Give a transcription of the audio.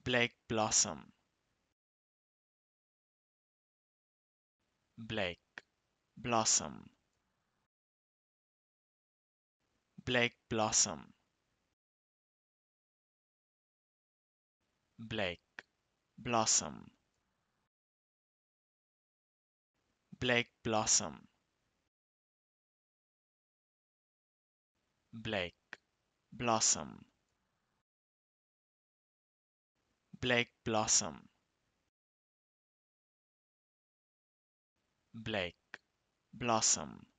Black blossom, black blossom, black blossom, black blossom, black blossom, black blossom, black blossom, black blossom,